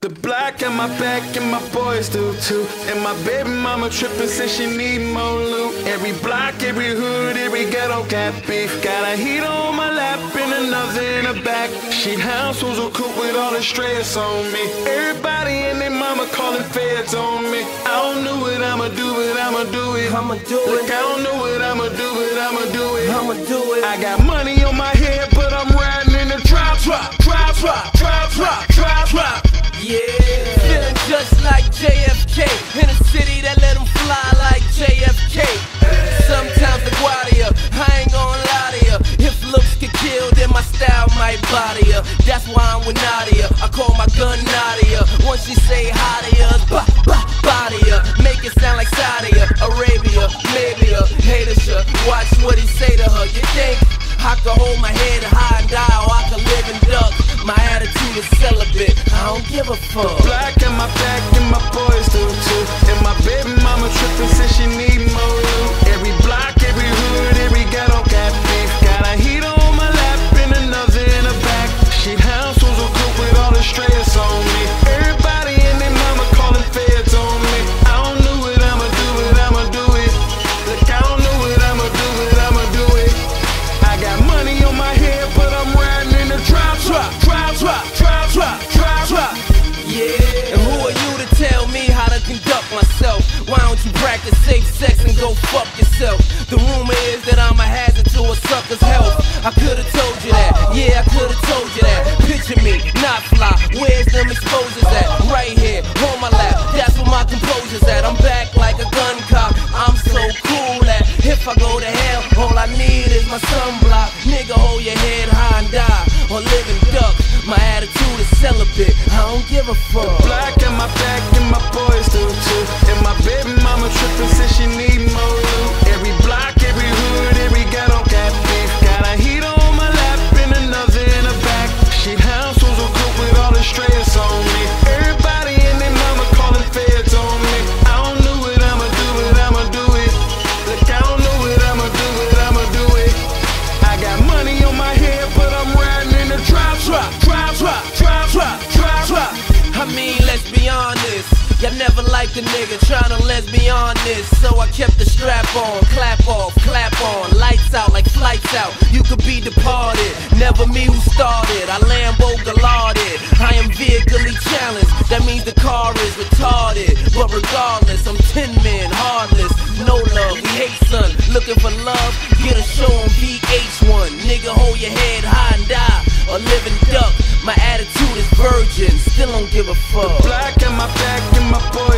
The black on my back and my boys do too. And my baby mama trippin' since she need more loot. Every block, every hood, every ghetto got beef. Got a heater on my lap and another in the back. Sheet house was a coupe with all the stress on me. Everybody and their mama calling feds on me. I don't know what I'ma do, but I'ma do it. I'ma do it. Look, I don't know what I'ma do, but I'ma do it. I'ma do it. I got money on my head, but I'm riding in the drop. Yeah, feeling just like JFK in a city that let him fly like JFK. Sometimes the Guardia, I ain't gon' lie to ya. If looks could kill, then my style might body ya. That's why I'm with Nadia. I call my gun Nadia. Once she say hi to ya, body ya. Make it sound like Saudi Arabia, maybe a hater should watch what he say to her. You think I could hold my head high and die, or I could live and duck? My attitude is celibate, I don't give a fuck. Black on my back and my boys do too. And my baby mama trippin' since she need more loot. Every block, every hood, every ghetto got beef. Got a heater on my lap and another in the back. Sheet house was a coupe with all the stress on me. Everybody and their mama calling feds on me. I don't know what I'ma do, but I'ma do it. Look, I don't know what I'ma do, but I'ma do it. I got money on my head, but I'm riding in the drop. Yeah, and who are you to tell me how to conduct myself? Why don't you practice safe sex and go fuck yourself? The rumor is that I'm a hazard to a sucker's health. I could've told you that, yeah, I could've told you that. Picture me, not fly, where's them exposures at? Right here, on my lap, that's where my composure's at. I'm back like a gun cop, I'm so cool that if I go to hell, all I need is my sunblock. Nigga, hold your head high and die, or live and duck. My attitude is celibate, I don't give a fuck. Black on my back and my boys do too. And my baby mama trippin' since she need more loot. Every block, every hood, every ghetto got beef. Got a heater on my lap and another in the back. Sheet house was a coupe with all the stress on me. Everybody and their mama calling feds on me. I don't know what I'ma do, but I'ma do it. Look, I don't know what I'ma do, but I'ma do it. I got money on my head, but I'm riding in the drop. I mean, let's be honest, y'all never liked a nigga tryna let's be honest. So I kept the strap on, clap off, clap on, lights out like flights out. You could be departed, never me who started. I Lambo gallarded, I am vehically challenged. That means the car is retarded, but regardless, I'm 10 men, heartless. No love, we hate son, looking for love, get a show on VH1. Nigga, hold your head high and die, or live and duck. My attitude is virgin, still don't give a fuck. Black on my back and my boy